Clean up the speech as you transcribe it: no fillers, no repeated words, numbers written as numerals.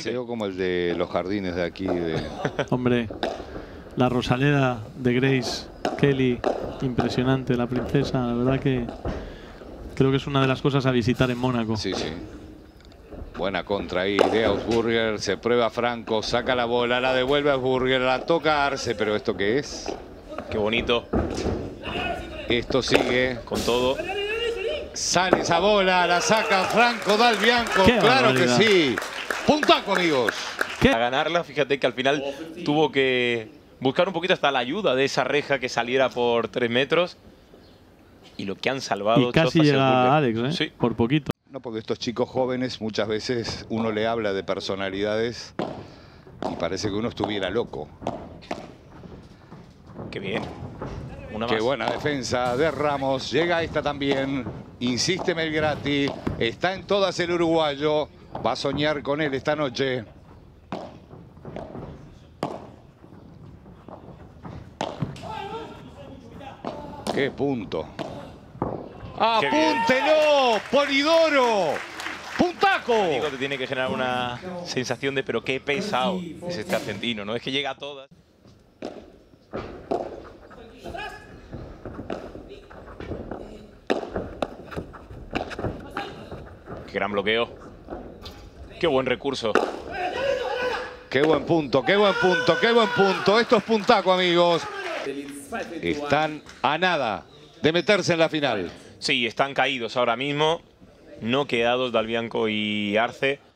Quedó como el de los jardines de aquí. Hombre, la Rosaleda de Grace Kelly, impresionante, la princesa. La verdad que creo que es una de las cosas a visitar en Mónaco. Sí, sí. Buena contra ahí de Augsburger. Se prueba Franco, saca la bola, la devuelve a Augsburger, la toca Arce. Pero ¿esto qué es? Qué bonito. Esto sigue. Con todo. Sale esa bola, la saca Franco Dal Bianco. Claro que sí. Puntaco, amigos. A ganarla, fíjate que al final tuvo que buscar un poquito hasta la ayuda de esa reja que saliera por 3 metros. Y lo que han salvado. Y casi llega Alex, ¿eh? Sí. Por poquito. No, porque estos chicos jóvenes muchas veces uno le habla de personalidades y parece que uno estuviera loco. Qué bien. Una Qué más. buena defensa de Ramos. Llega esta también. Insiste Melgrati. Está en todas el uruguayo. Va a soñar con él esta noche. ¡Qué punto! ¡Apúntelo! ¡Polidoro! ¡Puntaco! Digo, te tiene que generar una sensación de pero qué pesado es este argentino, ¿no? Es que llega a todas. Qué gran bloqueo. Qué buen recurso. ¡Qué buen punto! ¡Qué buen punto! ¡Qué buen punto! Esto es puntaco, amigos. Están a nada de meterse en la final. Sí, están caídos ahora mismo. No quedados Dal Bianco y Arce.